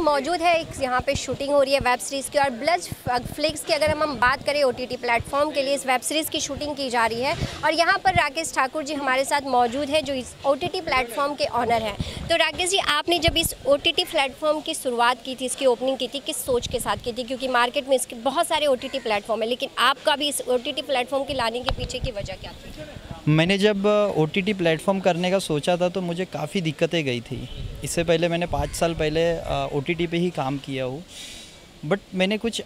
मौजूद है, एक यहाँ पे शूटिंग हो रही है वेब सीरीज़ की। और ब्लड फ्लिक्स की अगर हम बात करें ओटीटी प्लेटफॉर्म के लिए इस वेब सीरीज़ की शूटिंग की जा रही है। और यहाँ पर राकेश ठाकुर जी हमारे साथ मौजूद है जो इस ओटीटी प्लेटफॉर्म के ऑनर हैं। तो राकेश जी, आपने जब इस ओटीटी प्लेटफॉर्म की शुरुआत की थी, इसकी ओपनिंग की थी, किस सोच के साथ की थी? क्योंकि मार्केट में इसके बहुत सारे ओटीटी प्लेटफॉर्म है, लेकिन आपका भी इस ओटीटी प्लेटफॉर्म के लाने के पीछे की वजह क्या थी? मैंने जब ओटीटी प्लेटफॉर्म करने का सोचा था तो मुझे काफ़ी दिक्कतें गई थी। इससे पहले मैंने 5 साल पहले ओटीटी पे ही काम किया हूँ, बट मैंने कुछ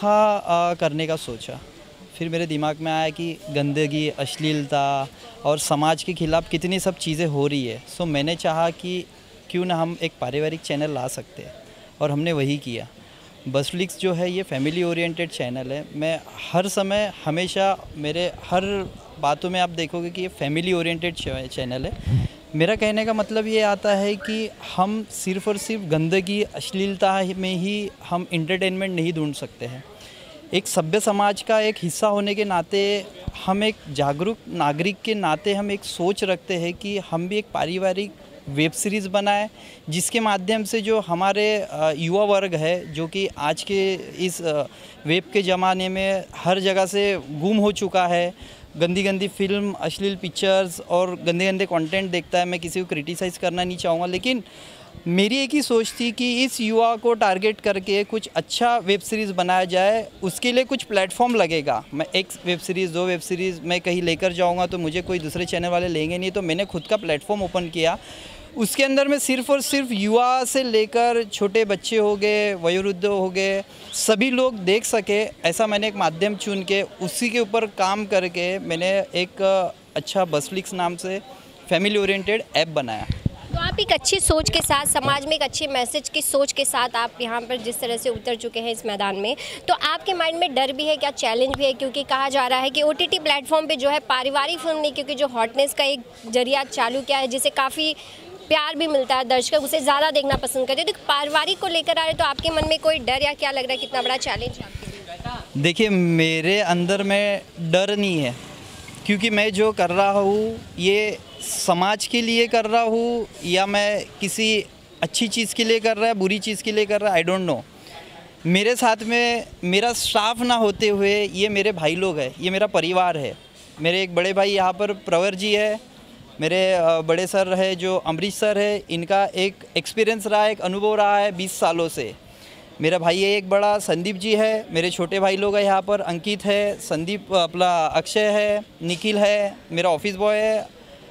अनोखा करने का सोचा। फिर मेरे दिमाग में आया कि गंदगी, अश्लीलता और समाज के खिलाफ़ कितनी सब चीज़ें हो रही है। सो मैंने चाहा कि क्यों ना हम एक पारिवारिक चैनल ला सकते हैं, और हमने वही किया। बस फ्लिक्स जो है ये फैमिली ओरिएंटेड चैनल है। मैं हर समय हमेशा मेरे हर बातों में आप देखोगे कि ये फैमिली ओरिएंटेड चैनल है। मेरा कहने का मतलब ये आता है कि हम सिर्फ़ और सिर्फ गंदगी, अश्लीलता में ही हम इंटरटेनमेंट नहीं ढूंढ सकते हैं। एक सभ्य समाज का एक हिस्सा होने के नाते, हम एक जागरूक नागरिक के नाते हम एक सोच रखते हैं कि हम भी एक पारिवारिक वेब सीरीज़ बनाए, जिसके माध्यम से जो हमारे युवा वर्ग है, जो कि आज के इस वेब के ज़माने में हर जगह से गुम हो चुका है, गंदी गंदी फिल्म, अश्लील पिक्चर्स और गंदे गंदे कंटेंट देखता है। मैं किसी को क्रिटिसाइज़ करना नहीं चाहूँगा, लेकिन मेरी एक ही सोच थी कि इस युवा को टारगेट करके कुछ अच्छा वेब सीरीज़ बनाया जाए। उसके लिए कुछ प्लेटफॉर्म लगेगा। मैं एक वेब सीरीज़, 2 वेब सीरीज़ मैं कहीं लेकर जाऊंगा तो मुझे कोई दूसरे चैनल वाले लेंगे नहीं, तो मैंने खुद का प्लेटफॉर्म ओपन किया। उसके अंदर में सिर्फ़ और सिर्फ युवा से लेकर छोटे बच्चे हो गए, वयोवृद्ध हो गए, सभी लोग देख सके, ऐसा मैंने एक माध्यम चुन के उसी के ऊपर काम करके मैंने एक अच्छा बस फ्लिक्स नाम से फैमिली ओरिएंटेड ऐप बनाया। तो आप एक अच्छी सोच के साथ, समाज में एक अच्छे मैसेज की सोच के साथ आप यहाँ पर जिस तरह से उतर चुके हैं इस मैदान में, तो आपके माइंड में डर भी है क्या, चैलेंज भी है? क्योंकि कहा जा रहा है कि ओटीटी प्लेटफॉर्म पे जो है पारिवारिक फिल्म नहीं, क्योंकि जो हॉटनेस का एक जरिया चालू किया है जिसे काफ़ी प्यार भी मिलता है, दर्शक उसे ज़्यादा देखना पसंद करते हैं, तो पारिवारिक को लेकर आ रहे, तो आपके मन में कोई डर या क्या लग रहा है, कितना बड़ा चैलेंज है आपके लिए? देखिए, मेरे अंदर में डर नहीं है, क्योंकि मैं जो कर रहा हूँ ये समाज के लिए कर रहा हूँ या मैं किसी अच्छी चीज़ के लिए कर रहा है, बुरी चीज़ के लिए कर रहा है, आई डोंट नो। मेरे साथ में मेरा स्टाफ ना होते हुए ये मेरे भाई लोग हैं, ये मेरा परिवार है। मेरे एक बड़े भाई यहाँ पर प्रवर जी है, मेरे बड़े सर है जो अमरीश सर है, इनका एक एक्सपीरियंस रहा है, एक अनुभव रहा है 20 सालों से। मेरा भाई है एक बड़ा, संदीप जी है। मेरे छोटे भाई लोग हैं यहाँ पर, अंकित है, संदीप, अपना अक्षय है, निखिल है, मेरा ऑफिस बॉय है,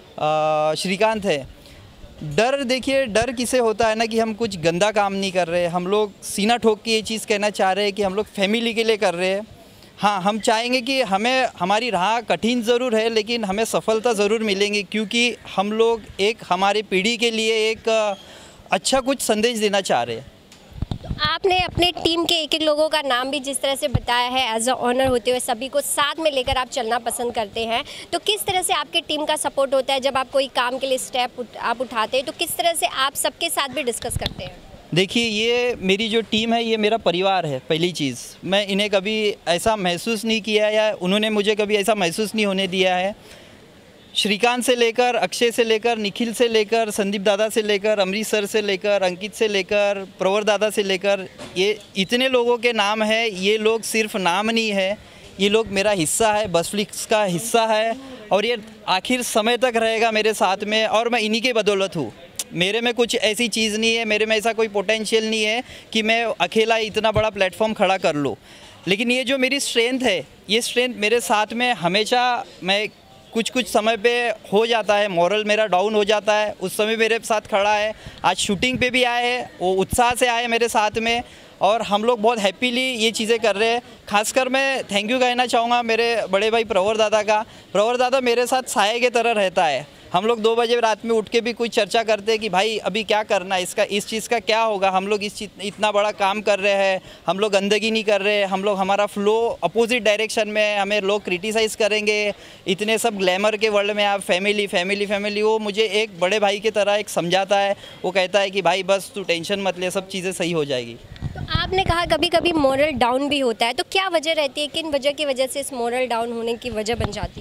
श्रीकांत है। डर, देखिए डर किसे होता है ना कि हम कुछ गंदा काम नहीं कर रहे। हम लोग सीना ठोक के ये चीज़ कहना चाह रहे हैं कि हम लोग फैमिली के लिए कर रहे हैं। हाँ, हम चाहेंगे कि हमें, हमारी राह कठिन ज़रूर है लेकिन हमें सफलता ज़रूर मिलेंगी, क्योंकि हम लोग एक हमारी पीढ़ी के लिए एक अच्छा कुछ संदेश देना चाह रहे हैं। तो आपने अपने टीम के एक एक लोगों का नाम भी जिस तरह से बताया है, एज अ ऑनर होते हुए सभी को साथ में लेकर आप चलना पसंद करते हैं, तो किस तरह से आपके टीम का सपोर्ट होता है जब आप कोई काम के लिए स्टेप आप उठाते हैं? तो किस तरह से आप सबके साथ भी डिस्कस करते हैं? देखिए, ये मेरी जो टीम है ये मेरा परिवार है। पहली चीज़, मैं इन्हें कभी ऐसा महसूस नहीं किया या उन्होंने मुझे कभी ऐसा महसूस नहीं होने दिया है। श्रीकांत से लेकर, अक्षय से लेकर, निखिल से लेकर, संदीप दादा से लेकर, अमरीश सर से लेकर, अंकित से लेकर, प्रवर दादा से लेकर, ये इतने लोगों के नाम है। ये लोग सिर्फ नाम नहीं है, ये लोग मेरा हिस्सा है, बस फ्लिक्स का हिस्सा है, और ये आखिर समय तक रहेगा मेरे साथ में, और मैं इन्हीं की बदौलत हूँ। मेरे में कुछ ऐसी चीज़ नहीं है, मेरे में ऐसा कोई पोटेंशियल नहीं है कि मैं अकेला इतना बड़ा प्लेटफॉर्म खड़ा कर लूँ। लेकिन ये जो मेरी स्ट्रेंथ है, ये स्ट्रेंथ मेरे साथ में हमेशा, मैं कुछ समय पे हो जाता है, मोरल मेरा डाउन हो जाता है, उस समय मेरे साथ खड़ा है। आज शूटिंग पे भी आए हैं, वो उत्साह से आए मेरे साथ में, और हम लोग बहुत हैप्पीली ये चीज़ें कर रहे हैं। खासकर मैं थैंक यू कहना चाहूँगा मेरे बड़े भाई प्रवर दादा का। प्रवर दादा मेरे साथ साये की तरह रहता है। हम लोग 2 बजे रात में उठ के भी कुछ चर्चा करते हैं कि भाई अभी क्या करना है, इसका, इस चीज़ का क्या होगा। हम लोग इतना बड़ा काम कर रहे हैं, हम लोग गंदगी नहीं कर रहे, हम लोग, हमारा फ्लो अपोजिट डायरेक्शन में है, हमें लोग क्रिटिसाइज़ करेंगे, इतने सब ग्लैमर के वर्ल्ड में आप फैमिली फैमिली फैमिली। वो मुझे एक बड़े भाई की तरह एक समझाता है, वो कहता है कि भाई बस तू टेंशन मत ले, सब चीज़ें सही हो जाएगी। तो आपने कहा कभी कभी मोरल डाउन भी होता है, तो क्या वजह रहती है, किन वजह की वजह से इस मोरल डाउन होने की वजह बन जाती है?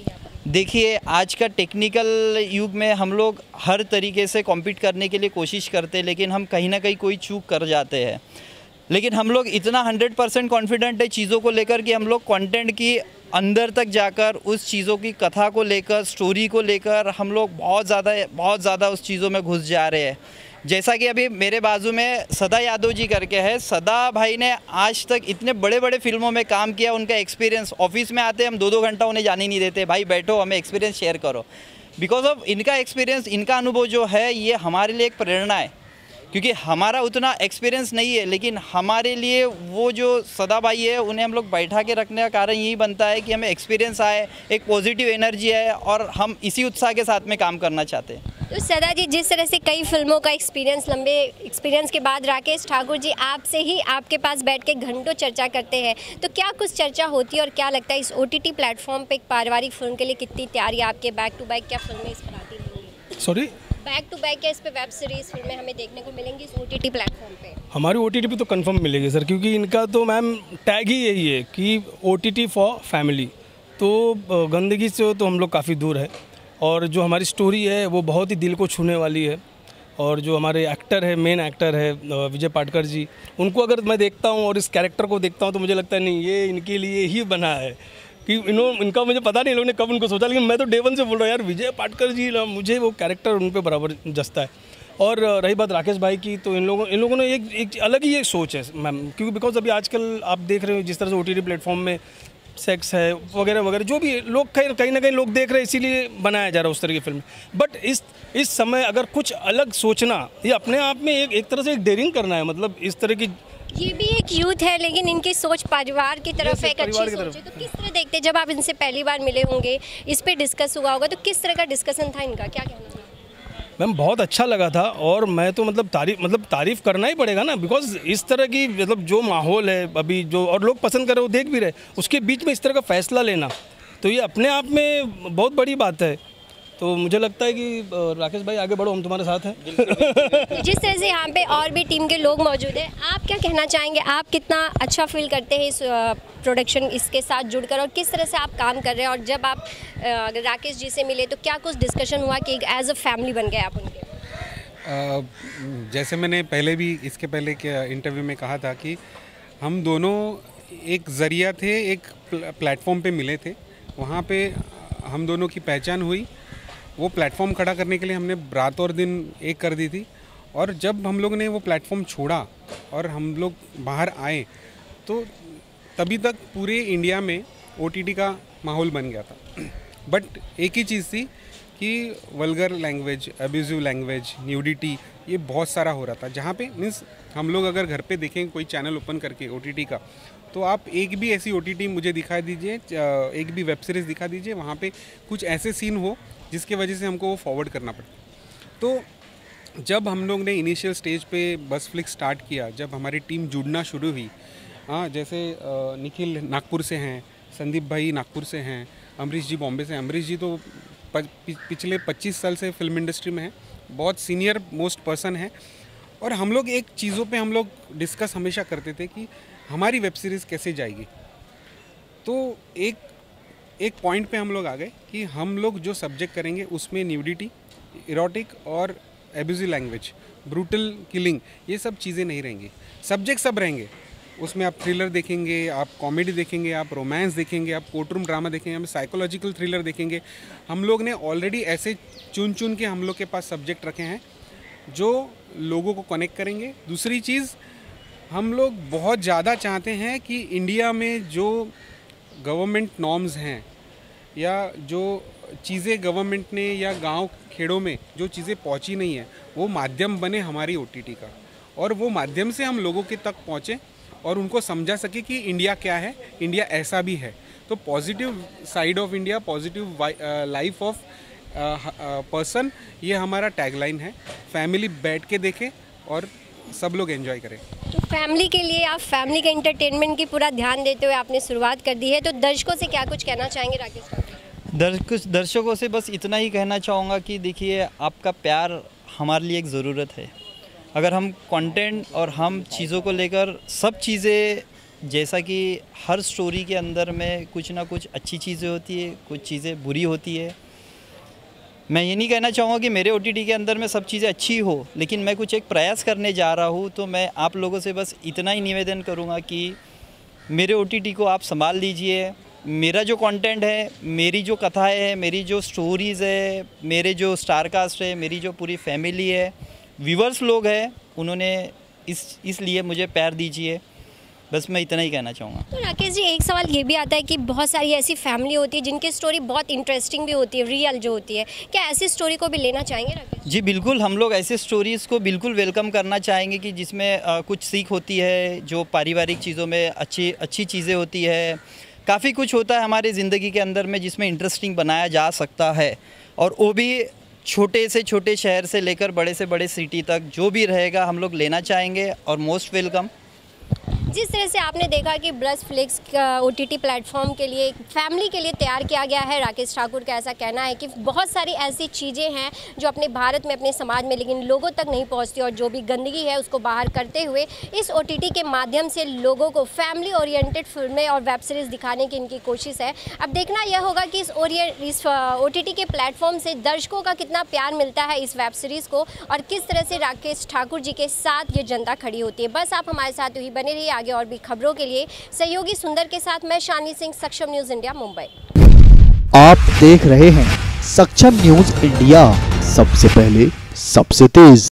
देखिए, आज का टेक्निकल युग में हम लोग हर तरीके से कॉम्पीट करने के लिए कोशिश करते हैं, लेकिन हम कहीं ना कहीं कोई चूक कर जाते हैं। लेकिन हम लोग इतना 100% कॉन्फिडेंट है चीज़ों को लेकर कि हम लोग कंटेंट की अंदर तक जाकर उस चीज़ों की कथा को लेकर, स्टोरी को लेकर हम लोग बहुत ज़्यादा उस चीज़ों में घुस जा रहे हैं। जैसा कि अभी मेरे बाजू में सदा यादव जी करके है, सदा भाई ने आज तक इतने बड़े बड़े फिल्मों में काम किया। उनका एक्सपीरियंस, ऑफिस में आते हम 2-2 घंटा उन्हें जाने नहीं देते, भाई बैठो हमें एक्सपीरियंस शेयर करो। बिकॉज ऑफ इनका एक्सपीरियंस, इनका अनुभव जो है, ये हमारे लिए एक प्रेरणा है। क्योंकि हमारा उतना एक्सपीरियंस नहीं है, लेकिन हमारे लिए वो जो सदा भाई है, उन्हें हम लोग बैठा के रखने का कारण यही बनता है कि हमें एक्सपीरियंस आए, एक पॉजिटिव एनर्जी है, और हम इसी उत्साह के साथ में काम करना चाहते हैं। तो सदा जी, जिस तरह से कई फिल्मों का एक्सपीरियंस, लंबे एक्सपीरियंस के बाद राकेश ठाकुर जी आपसे ही आपके पास बैठ के घंटों चर्चा करते हैं, तो क्या कुछ चर्चा होती है और क्या लगता है इस OTT प्लेटफॉर्म पे एक पारिवारिक फिल्म के लिए कितनी तैयारी आपके बैक टू बैक क्या फिल्में इस पर आती रहेंगी? सॉरी, बैक टू बैक क्या इस पे वेब सीरीज फिल्में हमें देखने को मिलेंगी इस OTT प्लेटफॉर्म पे? हमारी OTT पे तो कंफर्म मिलेगी सर, क्योंकि इनका तो मैम टैग ही यही है कि OTT फॉर फैमिली। तो गंदगी से तो हम लोग काफ़ी दूर है, और जो हमारी स्टोरी है वो बहुत ही दिल को छूने वाली है। और जो हमारे एक्टर है, मेन एक्टर है विजय पाटकर जी, उनको अगर मैं देखता हूँ और इस कैरेक्टर को देखता हूँ तो मुझे लगता है नहीं, ये इनके लिए ही बना है। कि इनका मुझे पता नहीं लोगों ने कब उनको सोचा, लेकिन मैं तो डे वन से बोल रहा हूँ यार, विजय पाटकर जी ना, मुझे वो कैरेक्टर उन पे बराबर जचता है। और रही बात राकेश भाई की, तो इन लोगों ने एक अलग ही एक सोच है मैम, क्योंकि बिकॉज अभी आजकल आप देख रहे हो जिस तरह से OTT प्लेटफॉर्म में सेक्स है वगैरह वगैरह, जो भी लोग कहीं ना कहीं लोग देख रहे हैं, इसीलिए बनाया जा रहा है उस तरह की फिल्म। बट इस समय अगर कुछ अलग सोचना, ये अपने आप में एक तरह से एक डेयरिंग करना है। मतलब इस तरह की, ये भी एक यूथ है, लेकिन इनकी सोच परिवार की तरफ है, एक अच्छी सोच है। तो किस तरह देखते, जब आप इनसे पहली बार मिले होंगे, इस पे डिस्कस हुआ होगा, तो किस तरह का डिस्कशन था इनका, क्या कहना है? मैम बहुत अच्छा लगा था, और मैं तो मतलब तारीफ करना ही पड़ेगा ना, बिकॉज इस तरह की मतलब जो माहौल है अभी, जो और लोग पसंद कर रहे हो, देख भी रहे, उसके बीच में इस तरह का फैसला लेना, तो ये अपने आप में बहुत बड़ी बात है। तो मुझे लगता है कि राकेश भाई आगे बढ़ो, हम तुम्हारे साथ हैं। तो जिस तरह से यहाँ पे और भी टीम के लोग मौजूद हैं, आप क्या कहना चाहेंगे, आप कितना अच्छा फील करते हैं इस प्रोडक्शन इसके साथ जुड़कर, और किस तरह से आप काम कर रहे हैं? और जब आप राकेश जी से मिले तो क्या कुछ डिस्कशन हुआ कि एज अ फैमिली बन गए आप उनके? जैसे मैंने पहले भी इसके पहले के इंटरव्यू में कहा था कि हम दोनों एक ज़रिया थे, एक प्लेटफॉर्म पे मिले थे, वहाँ पे हम दोनों की पहचान हुई। वो प्लेटफॉर्म खड़ा करने के लिए हमने रात और दिन एक कर दी थी, और जब हम लोग ने वो प्लेटफॉर्म छोड़ा और हम लोग बाहर आए, तो तभी तक पूरे इंडिया में OTT का माहौल बन गया था। बट एक ही चीज़ थी कि vulgar language, abusive language, nudity, ये बहुत सारा हो रहा था। जहाँ पे मीन्स हम लोग अगर घर पे देखें कोई चैनल ओपन करके OTT का, तो आप एक भी ऐसी OTT मुझे दिखा दीजिए, एक भी वेब सीरीज़ दिखा दीजिए वहाँ पे कुछ ऐसे सीन हो जिसके वजह से हमको वो फॉरवर्ड करना पड़ता। तो जब हम लोग ने इनिशियल स्टेज पे बस फ्लिक्स स्टार्ट किया, जब हमारी टीम जुड़ना शुरू हुई, हाँ, जैसे निखिल नागपुर से हैं, संदीप भाई नागपुर से हैं, अमरीश जी बॉम्बे से हैं। अमरीश जी तो पिछले 25 साल से फिल्म इंडस्ट्री में हैं, बहुत सीनियर मोस्ट पर्सन है। और हम लोग एक चीज़ों पे हम लोग डिस्कस हमेशा करते थे कि हमारी वेब सीरीज़ कैसे जाएगी। तो एक पॉइंट पे हम लोग आ गए कि हम लोग जो सब्जेक्ट करेंगे उसमें न्यूडिटी, इरोटिक और एब्यूजिव लैंग्वेज, ब्रूटल किलिंग, ये सब चीज़ें नहीं रहेंगी। सब्जेक्ट सब रहेंगे, उसमें आप थ्रिलर देखेंगे, आप कॉमेडी देखेंगे, आप रोमांस देखेंगे, आप कोर्ट रूम ड्रामा देखेंगे, हम साइकोलॉजिकल थ्रिलर देखेंगे। हम लोग ने ऑलरेडी ऐसे चुन के हम लोग के पास सब्जेक्ट रखे हैं जो लोगों को कनेक्ट करेंगे। दूसरी चीज़, हम लोग बहुत ज़्यादा चाहते हैं कि इंडिया में जो गवर्नमेंट नॉर्म्स हैं, या जो चीज़ें गवर्नमेंट ने या गांव खेड़ों में जो चीज़ें पहुंची नहीं है, वो माध्यम बने हमारी OTT का, और वो माध्यम से हम लोगों के तक पहुँचें और उनको समझा सके कि इंडिया क्या है, इंडिया ऐसा भी है। तो positive side of India, positive life of person, ये हमारा टैगलाइन है। फैमिली बैठ के देखे और सब लोग एंजॉय करें। तो फैमिली के लिए आप फैमिली के एंटरटेनमेंट की पूरा ध्यान देते हुए आपने शुरुआत कर दी है, तो दर्शकों से क्या कुछ कहना चाहेंगे राकेश भाई? दर्शकों से बस इतना ही कहना चाहूँगा कि देखिए, आपका प्यार हमारे लिए एक ज़रूरत है। अगर हम कंटेंट और हम चीज़ों को लेकर सब चीज़ें जैसा कि हर स्टोरी के अंदर में कुछ ना कुछ अच्छी चीज़ें होती है, कुछ चीज़ें बुरी होती है। मैं ये नहीं कहना चाहूँगा कि मेरे OTT के अंदर में सब चीज़ें अच्छी हो, लेकिन मैं कुछ एक प्रयास करने जा रहा हूँ। तो मैं आप लोगों से बस इतना ही निवेदन करूँगा कि मेरे OTT को आप संभाल लीजिए। मेरा जो कंटेंट है, मेरी जो कथाएं है, मेरी जो स्टोरीज़ है, मेरे जो स्टार कास्ट है, मेरी जो पूरी फैमिली है, व्यूवर्स लोग हैं, उन्होंने इसलिए मुझे प्यार दीजिए। बस मैं इतना ही कहना चाहूँगा। तो राकेश जी, एक सवाल ये भी आता है कि बहुत सारी ऐसी फैमिली होती है जिनकी स्टोरी बहुत इंटरेस्टिंग भी होती है, रियल जो होती है, क्या ऐसी स्टोरी को भी लेना चाहेंगे राकेश? जी बिल्कुल, हम लोग ऐसे स्टोरीज़ को बिल्कुल वेलकम करना चाहेंगे कि जिसमें कुछ सीख होती है, जो पारिवारिक चीज़ों में अच्छी चीज़ें होती है। काफ़ी कुछ होता है हमारी ज़िंदगी के अंदर में जिसमें इंटरेस्टिंग बनाया जा सकता है, और वो भी छोटे से छोटे शहर से लेकर बड़े से बड़े सिटी तक जो भी रहेगा हम लोग लेना चाहेंगे, और मोस्ट वेलकम। जिस तरह से आपने देखा कि ब्लज फ्लिक्स OTT प्लेटफॉर्म के लिए, फैमिली के लिए तैयार किया गया है, राकेश ठाकुर का ऐसा कहना है कि बहुत सारी ऐसी चीज़ें हैं जो अपने भारत में, अपने समाज में लेकिन लोगों तक नहीं पहुंचती, और जो भी गंदगी है उसको बाहर करते हुए इस OTT के माध्यम से लोगों को फैमिली ओरिएंटेड फिल्में और वेब सीरीज़ दिखाने की इनकी कोशिश है। अब देखना यह होगा कि इस OTT के प्लेटफॉर्म से दर्शकों का कितना प्यार मिलता है इस वेब सीरीज़ को, और किस तरह से राकेश ठाकुर जी के साथ ये जनता खड़ी होती है। बस आप हमारे साथ ही बने रहिए। आगे और भी खबरों के लिए सहयोगी सुंदर के साथ मैं शानी सिंह, सक्षम न्यूज़ इंडिया, मुंबई। आप देख रहे हैं सक्षम न्यूज़ इंडिया, सबसे पहले सबसे तेज।